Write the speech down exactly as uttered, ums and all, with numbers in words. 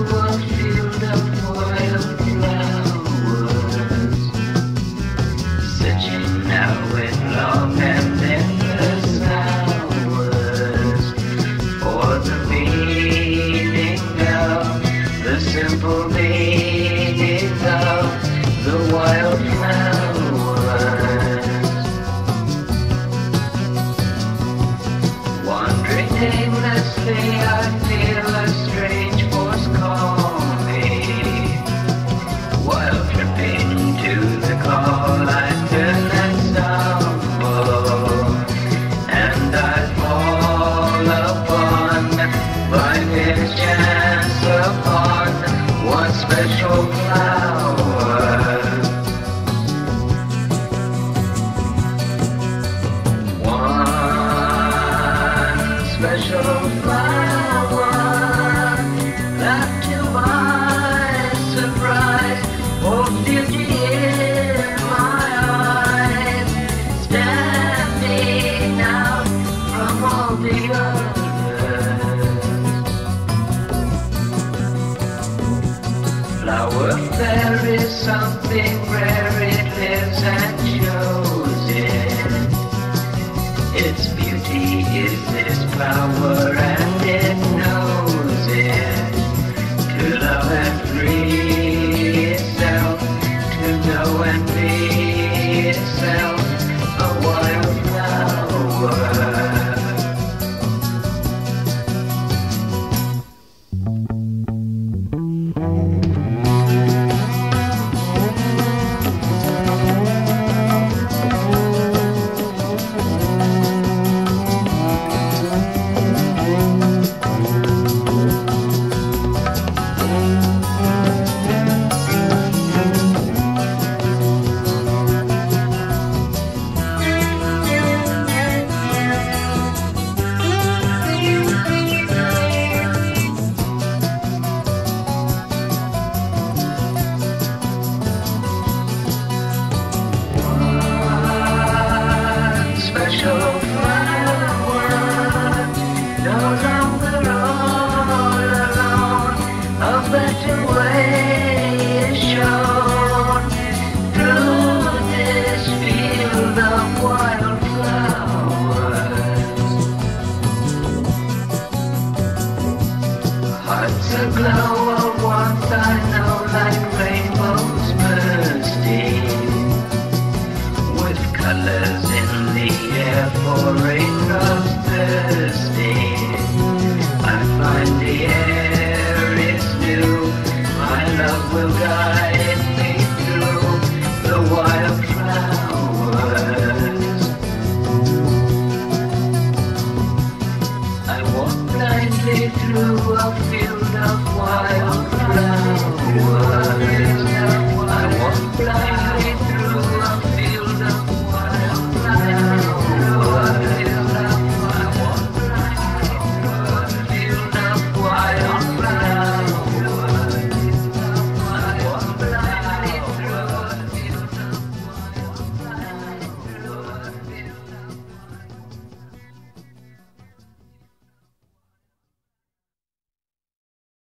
a field of wildflowers, searching now in long and endless hours for the meaning of, the simple meaning of the wildflowers. Wandering aimlessly, I feel a strange force call me. While tripping to the call, I turn and stumble, and I fall upon, by mischance upon, one special flower. One special flower that, to my surprise, holds beauty in my eyes, standing out from all the others. Flower there is something rare, it lives and shows it. Its beauty is its power, and it knows it. To love and free itself, to know and be itself, a wildflower. Hearts aglow of warmth, I